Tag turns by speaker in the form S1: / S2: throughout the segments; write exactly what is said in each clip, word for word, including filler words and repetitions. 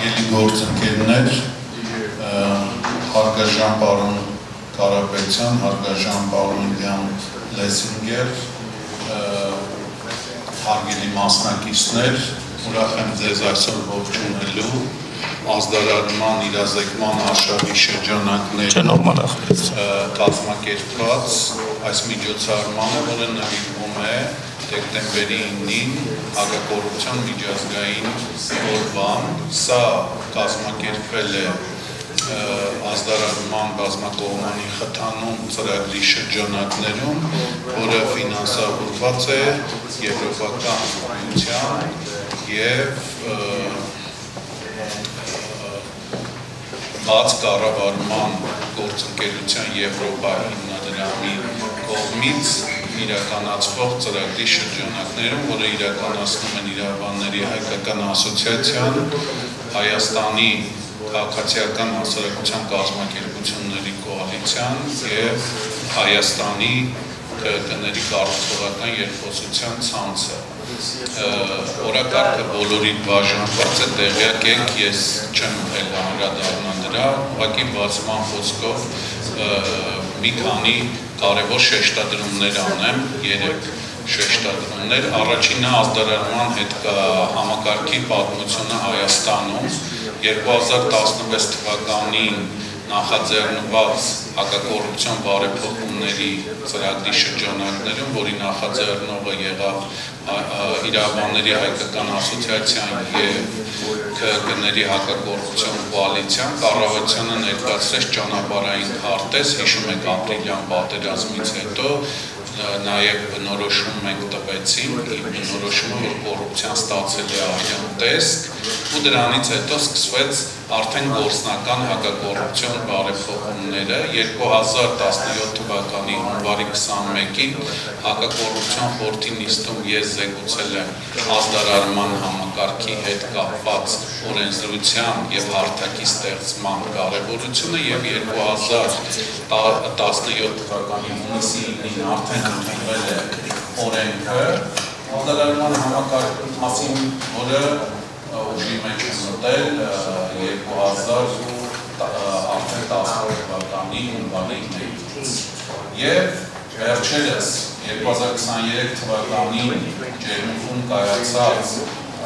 S1: Հարգելի գործընկերներ, հարգարժան պարոն Կարապետյան, հարգարժան պարոն Իլյան Լեսինգեր, հարգելի մասնակիցներ, ուրախ եմ ձեզ այսօր ողջունելու ազդարարման իրազեկման արշավի շրջանակներում կազմակերպված այս միջոցառմանը, որը նվիրվում է դեկտեմբերի իննին հակակոռուպցիոն միջազգային օրվան։ Սա կազմակերպվել է ազդարարման բազմակողմանի խթանում ծրագրի շրջանակներում, որը ֆինանսավորված է Եվրոպական միության և բաց կառավարման գործընկերության Եվրոպա հիմնադրամի կողմից իրականացվող ծրագրի շրջանակներում, որը իրականացնում են Իրավաբանների հայկական ասոցիացիան, Հայաստանի քաղաքացիական հասարակության կազմակերպությունների կոալիցիան և Հայաստանի ԿԿ-ների կառուցողական երկխոսության ցանցը։ Օրակարգը բոլորի բաժանված է, տեղյակ եք, ես չեմ էլ անդրադառնա դրա, ուղղակի բացման խոսքով մի քանի կարևոր շեշտադրումներ անեմ, երեք շեշտադրումներ։ Առաջինը ազդարարման հետ համակարգի պատմությունը Հայաստանում երկու հազար տասնվեց թվականին նախաձեռնված հակակոռուպցիոն բարեփոխումների ծրագրի շրջանակներում, որի նախաձեռնողը եղավ Իրավաբանների հայկական ասոցիացիան և ԿԿ-ների հակակոռուպցիոն կոալիցիան, կառավարությանը ներկայացրեց ճանապարհային քարտեզ, հիշում եք ապրիլյան պատերազմից հետո նաև բնորոշում մենք տվեցինք, բնորոշումը, որ կոռուպցիան ստացել է արյան տեսք, ու դրանից հետո սկսվեց արդեն գործնական հակակոռուպցիոն բարեփոխումները։ երկու հազար տասնյոթ թվականի հունվարի քսանմեկին հակակոռուպցիոն խորհրդի նիստում ես զեկուցել եմ ազդարարման համակարգի հետ կապված օրենսդրության և հարթակի ստեղծման կարևորությունը և երկու հազար տասնյոթ թվականի հունիսի ինին արդեն ընդունվել է օրենքը ազդարարման համակարգի մասին, որը ուժի մեջ է մտել երկու հազար տասնյոթ թվականի հունվարի ինից։ Եվ վերջերս երկու հազար քսաներեք թվականին Ջերմուխում կայացած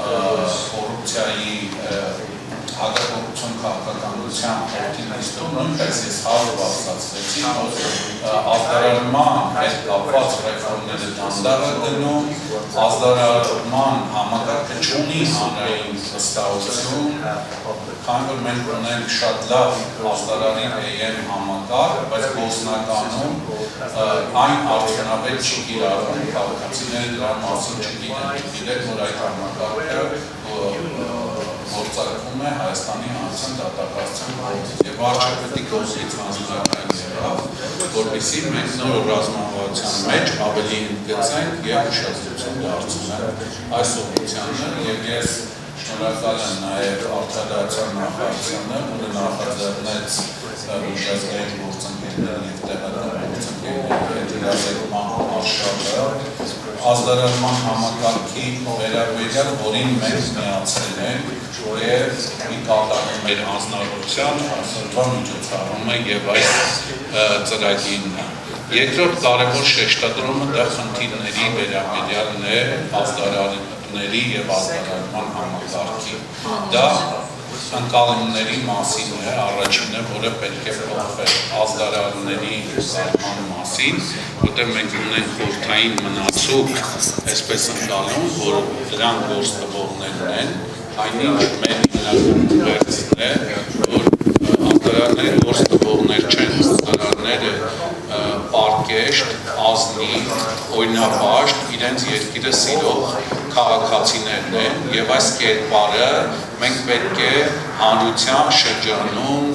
S1: կոռուպցիայի հակակոռուպցիոն քաղաքականության խորհրդի նիստում նույնպես ես հազիվ ասացվեցի, որ ազդարարման հետ կապված ռեֆորմները դանդաղ է գնում, ազդարարման համակարգը չունի հանրային վստահություն, քանի որ մենք ունենք շատ լավ ազդարարի է եմ համակարգ, բայց գործնականում այն արդյունավետ չի կիրառվում, քաղաքացիները դրա մասին չգիտեն, գիտեք, որ այդ համակարգը գործարկվում է Հայաստանի Հանրության դատախազության կողմից և վարչապետի կողմից հանձնարարական եղավ, որպեսզի մենք նոր ռազմավարության մեջ ավելի ընդգծենք և ուշադրություն դարձնենք այս ուղղությանը, և ես շնորհակալ եմ նաև Արտադրության նախարարությանը, որը նախաձեռնեց միջազգային գործընկերների և տեղական գործընկերների հետ իրազեկման արշավը ազդարարման համակարգի վերաբերյալ, որին մենք միացել ենք և մի կատարում մեր անձնավորության այսօրվա միջոցառումը և այս ծրագիրն է։ Երկրորդ կարևոր շեշտադրումը դա խնդիրների վերաբերյալն է ազդարարների և ազդարարման համակարգի։ Դա ընկալումների մասին է առաջինը, որը պետք է փոխվել ազդարարների զարգման մասին, որտեղ մենք ունենք խորհրդային մնացուկ այսպես ընկալում, որ դրանք գործ տվողներն են, այնինչ մեր հիմնական ուղերձն է, որ ազդարարները գործ տվողներ չեն, ազդարարները պարկեշտ, ազնիվ, օրինապաշտ, իրենց երկիրը սիրող քաղաքացիներն են և այս կերպարը մենք պետք է հանրության շրջանում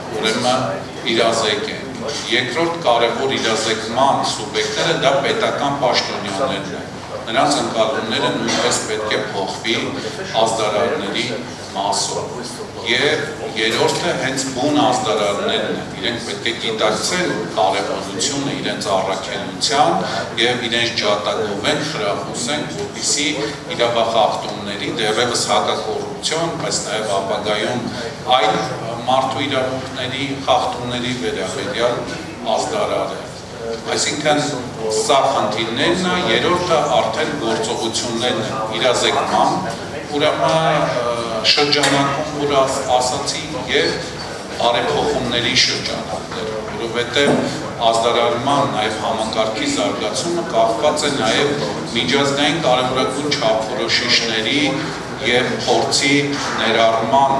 S1: ուրեմն իրազեկենք։ Երկրորդ կարևոր իրազեկման սուբյեկտները դա պետական պաշտոնյաներն են։ նրանց ընկալումները նույնպես պետք է փոխվի ազդարարների մասով։ Եվ երրորդը հենց բուն ազդարարներն են, իրենք պետք է գիտակցեն կարևորությունը իրենց առաքելության և իրենց ջատագովեն խրախուսեն, որպեսզի իրավախախտումների, դեռևս հակակոռուպցիոն, բայց նաև ապագայում այլ մարդու իրավունքների խախտումների վերաբերյալ ազդարարը։ Այսինքն սա խնդիրներն է, երրորդը արդեն գործողություններն են իրազեկման, ուրեմն շրջանակում, որ ասացի, և բարեփոխումների շրջանակներ, որովհետև ազդարարման նաև համակարգի զարգացումը կախված է նաև միջազգային կարևորագույն չափորոշիչների և փորձի ներառման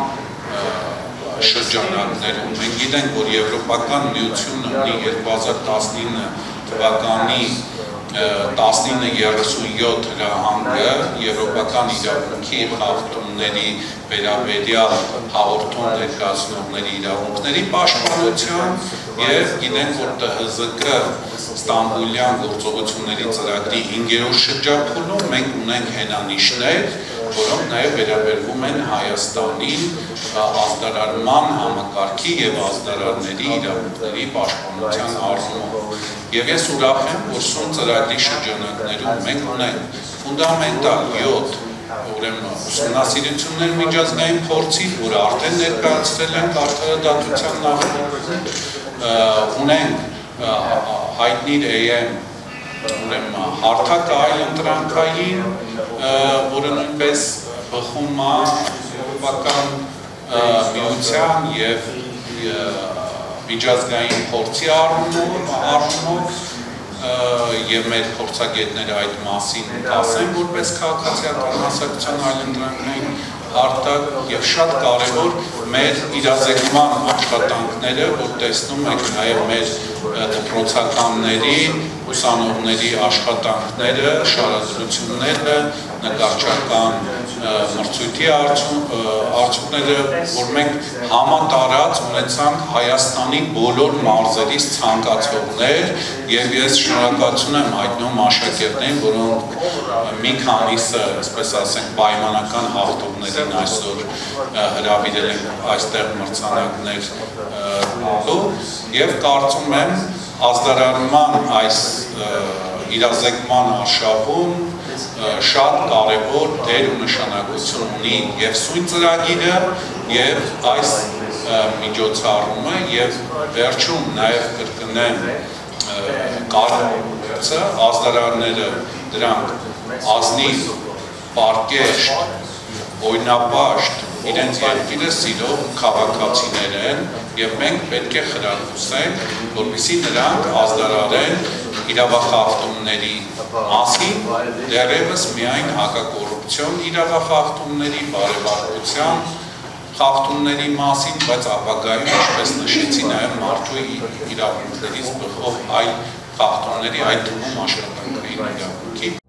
S1: շրջանակներում։ Մենք գիտենք, որ Եվրոպական միությունը ունի երկու հազար տասնինը թվականի տասնինը երեսունյոթ հրահանգը Եվրոպական իրավունքի խախտումների վերաբերյալ հաղորդում ներկայացնողների իրավունքների պաշտպանության և գիտենք, որ Տ Հ Զ Կ Ստամբուլյան գործողությունների ծրագրի հինգերորդ շրջափուլում մենք ունենք հենանիշներ, որոնք նաև վերաբերվում են Հայաստանին ազդարարման համակարգի և ազդարարների իրավունքների պաշտպանության առումով։ Եվ ես ուրախ եմ, որ սուն ծրագրի շրջանակներում մենք ունենք ֆունդամենտալ յոթ ուսումնասիրություններ միջազգային փորձի, որ արդեն ներկայացրել են արդարադատության նախագծում, ունենք հայտնի Է Էմ հարթակը այլ ընտրանքային, որը նույնպես բխում է Եվրոպական միության և միջազգային փորձի առումով և մեր փորձագետները այդ մասին կասեն, որպես քաղաքացիական հասարակության այլընտրանքային հարթակ և շատ կարևոր մեր իրազեկման աշխատանքները, որ տեսնում եք նաև մեր դպրոցականների, ուսանողների աշխատանքները, շարադրությունները, նկարչական մրցույթի արդյունքները, որ մենք համատարած ունեցանք Հայաստանի բոլոր մարզերից ցանկացողներ և ես շնորհակալություն եմ հայտնում աշակերտներին, որոնք մի քանիսը, այսպես ասենք, պայմանական հաղթողներին այսօր հրավիրել են այստեղ մրցանակներ տալու և կարծում եմ ազդարարման այս իրազեկման արշավում շատ կարևոր դեր ու նշանակություն ունի և սույն ծրագիրը և այս միջոցառումը և վերջում նաև կրկնեմ կարծը ազդարարները դրանք ազնիվ, պարկեշտ, օրինապաշտ, իրենց երկիրը սիրող քաղաքացիներ են և մենք պետք է խրախուսենք, որպեսզի նրանք ազդարարեն իրավախախտումների մասին, դեռևս միայն հակակոռուպցիոն իրավախախտումների, բարեբախտության խախտումների մասին, բայց ապագայում, ինչպես նշեցի, նաև մարդու իրավունքներից բխող այլ խախտումների, այդ թվում աշխատանքային իրավունքի